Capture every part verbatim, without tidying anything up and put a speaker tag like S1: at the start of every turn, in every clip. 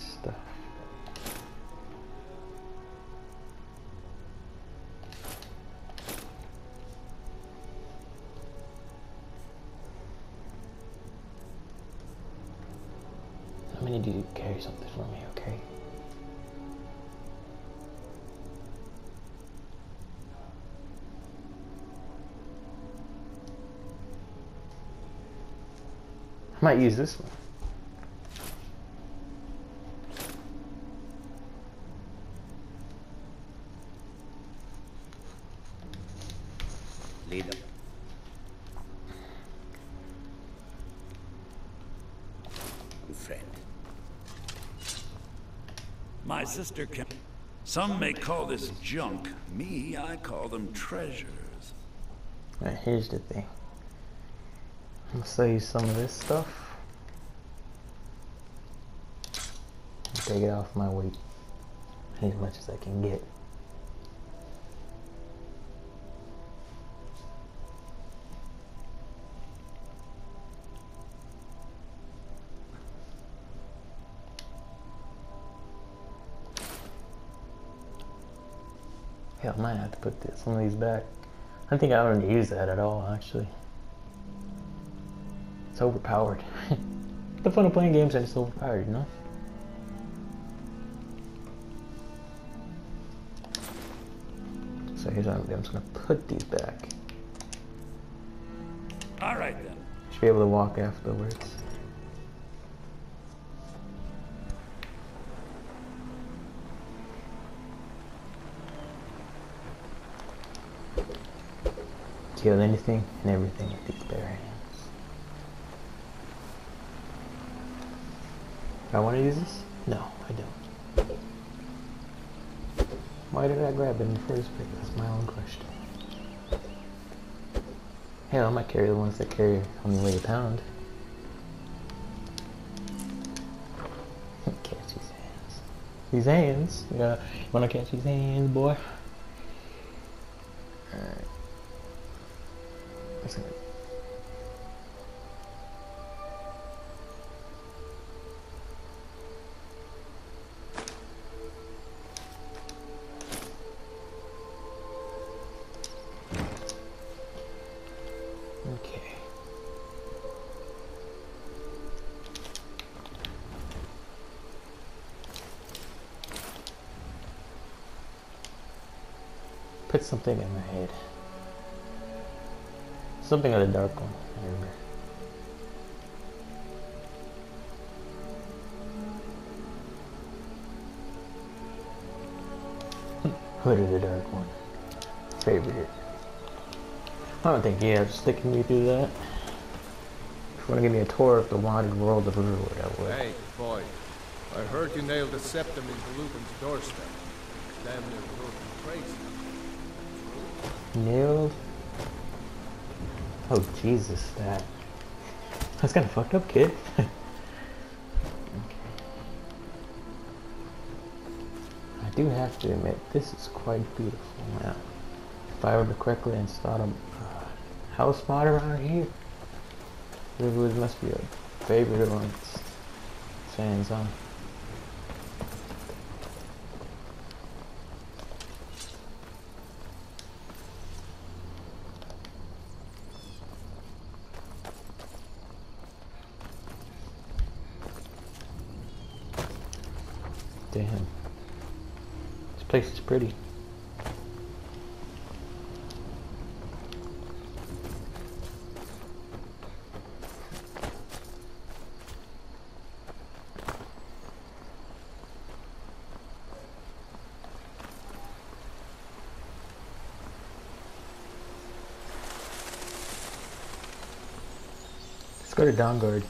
S1: stuff. How many do you carry something for me, okay? I might use this one.
S2: Lead them. Good friend.
S3: My sister can... Some may call this junk. Me, I call them treasures.
S1: Alright, here's the thing. I'm gonna sell you some of this stuff. Take it off my weight. As much as I can get. Yeah, I might have to put this, some of these back. I don't think I want to use that at all, actually. It's overpowered. The fun of playing games and it's overpowered, you know? So here's what I'm doing. I'm just gonna put these back.
S3: All right then.
S1: Should be able to walk afterwards. Kill anything and everything with these bare hands. Do I want to use this? No, I don't. Why did I grab it in the first place? That's my own question. Hell, I might carry the ones that carry only weigh a pound. Catch these hands. These hands? Yeah, you wanna catch these hands, boy? Alright. Listen. Okay. Put something in my head. Something of the dark one, I remember. Hood of the Dark One. Favorite. I don't think you have sticking me through that. If you want to give me a tour of the wanted world of Riverwood, I would.
S4: Hey, boy. I heard you nailed the septum into Lupin's doorstep. Damn near broken crazy.
S1: Nailed? Oh, Jesus, that. That's kind of fucked up, kid. Okay. I do have to admit, this is quite beautiful now. If I remember correctly and start a uh, house spot around here, Riverwood must be a favorite amongst fans, huh? Damn. This place is pretty. Let's go to Dawnguard.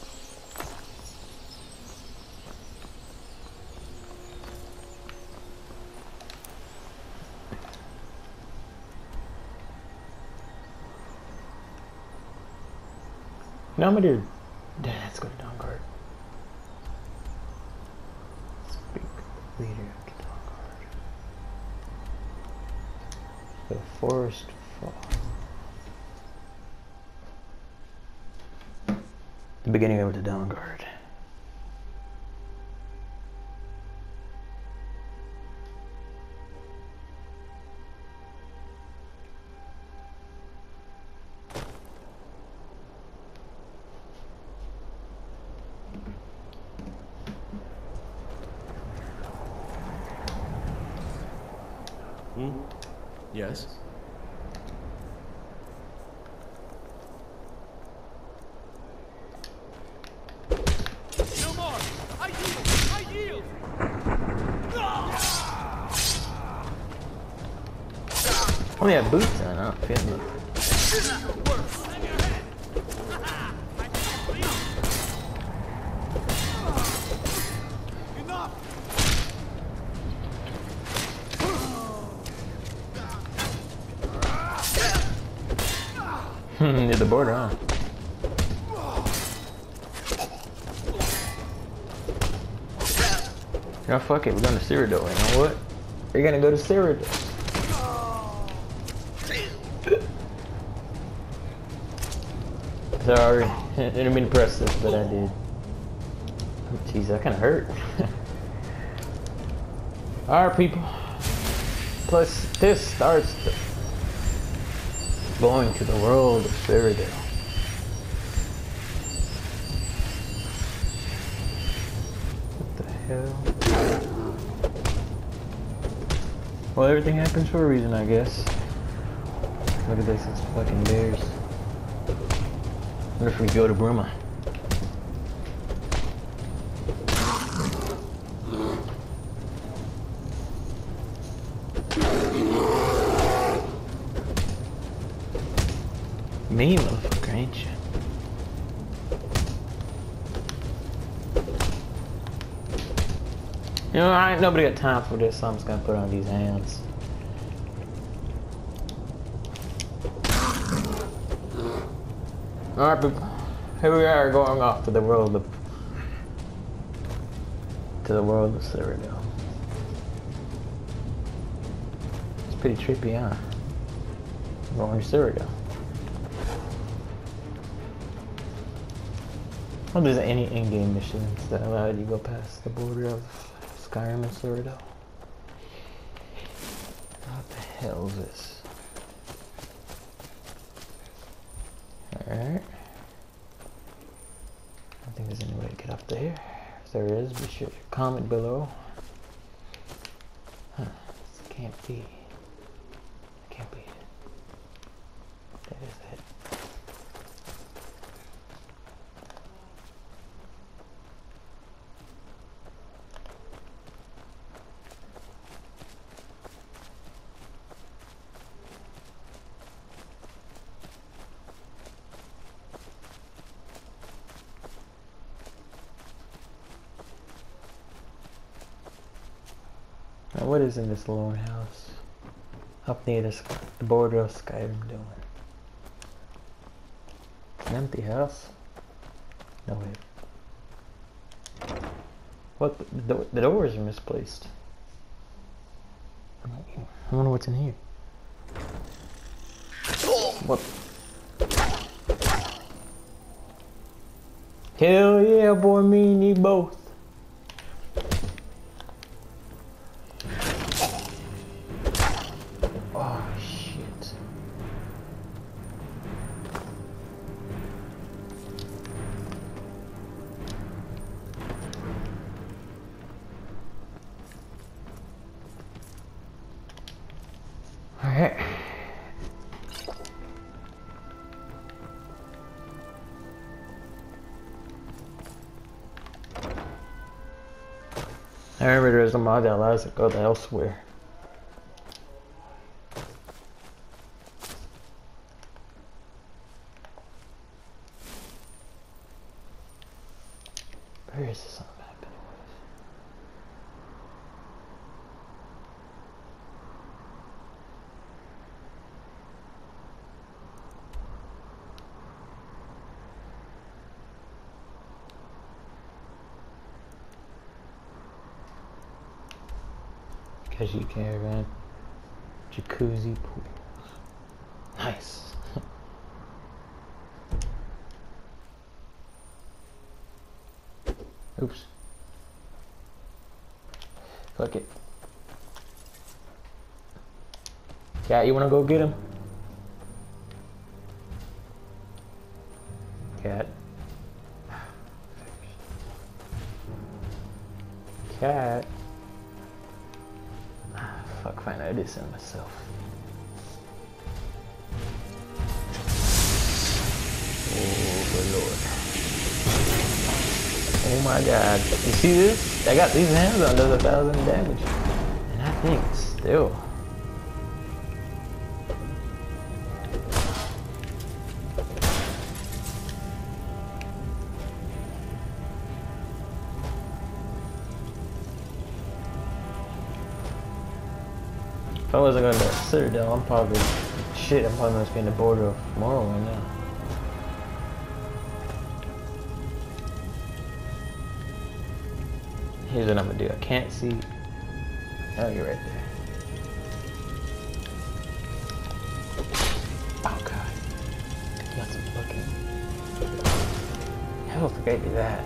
S1: No, I'm gonna do. Yeah, let's go to Dawnguard. Speak leader of Dawnguard. The Forest Fall. The beginning of the Dawnguard.
S5: Hmm? Yes?
S4: No more! I yield! I yield!
S1: Only have boots on, I don't feel them.
S4: Enough!
S1: Near the border, huh? No, fuck it, we're going to Cyrodiil, you know what? We're gonna go to Cyrodiil. Sorry, I didn't mean to press this, but I did. Oh, jeez, that kinda hurt. Alright, people. Plus, this starts the going to the world of Cyrodiil. What the hell? Well, everything happens for a reason, I guess. Look at this, it's fucking bears. What if we go to Bruma? Me, motherfucker, ain't you? You know, I ain't nobody got time for this, so I'm just gonna put on these hands. Alright, people. Here we are going off to the world of... to the world of Cyrodiil. It's pretty trippy, huh? Going to Cyrodiil. Well, there's any in-game missions that allow you to go past the border of Skyrim and Cyrodiil. What the hell is this? Alright. I don't think there's any way to get up there. If there is, be sure to comment below. Huh. This can't be. It can't be. That is it. Now what is in this lone house? Up near the, sky, the border of Skyrim doing? It's an empty house? No way. What? The, the, the doors are misplaced. I wonder what's in here. What? Hell yeah, boy, me and you both. Oh, shit. All right. I remember there was a mod that allows it to go to elsewhere. Where is this on the map anyways? Kaji Caravan, jacuzzi pools. Nice. Oops. Fuck it. Cat, you wanna go get him? Cat. Cat. Fuck, find out this in myself. Oh Lord. Oh my god. You see this? I got these hands on does a thousand damage. And I think still. If I wasn't going to Citadel, I'm probably shit, I'm probably gonna be in the border of Morrowind now. Here's what I'm gonna do. I can't see. Oh, you're right there. Oh god. Got some fucking health. I gotta do that.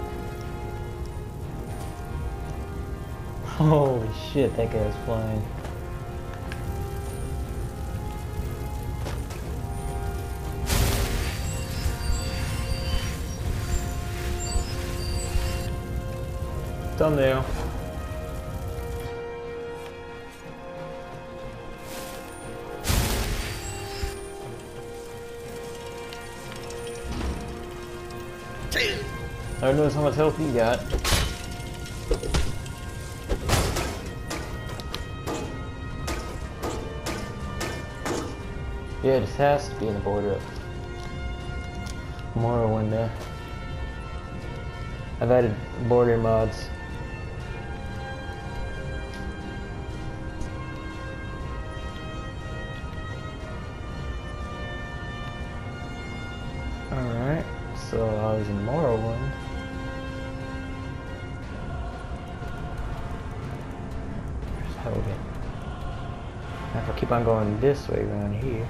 S1: Holy shit, that guy's flying. Thumbnail. I don't know how much health you got. Yeah, this has to be in the border of Morrowind there. I've added border mods. Alright, so I was in Morrowind. Where's Helgen? Now if I keep on going this way around here,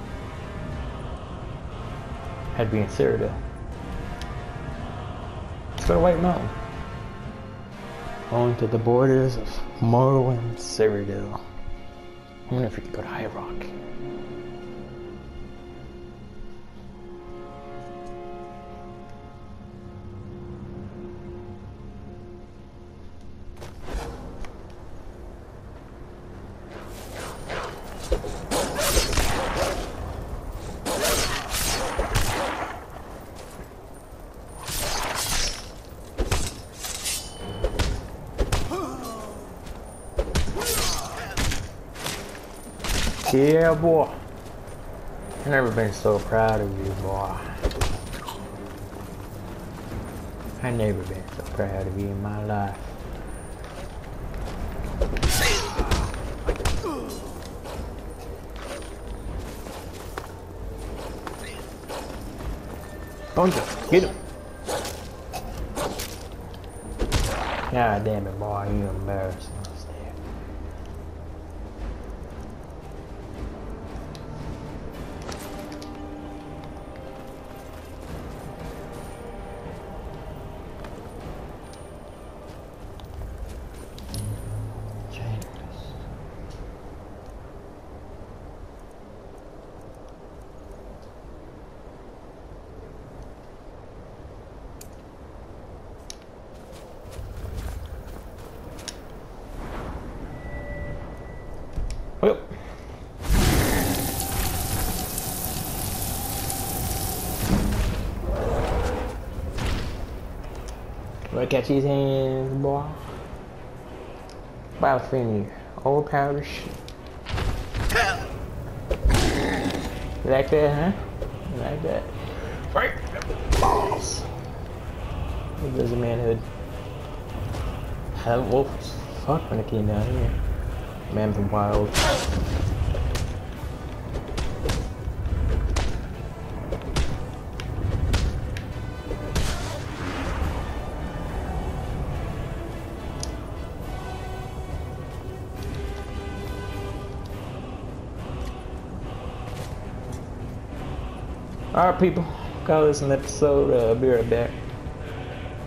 S1: I'd be in Citadel. Let's go to White Mountain. On to the borders of Morrowind, Citadel. I wonder if we can go to High Rock. Yeah, boy. I've never been so proud of you, boy. I've never been so proud of you in my life. Bunker, get him. God damn it, boy, you embarrassing. Well, look catch these hands, boy. About finished. Old powder shit. You like that, huh? You like that? Right. Balls. What does a manhood? Have wolves. Fuck when it came down here. Man from Wild. Alright people, call this an episode. Uh, I'll be right back.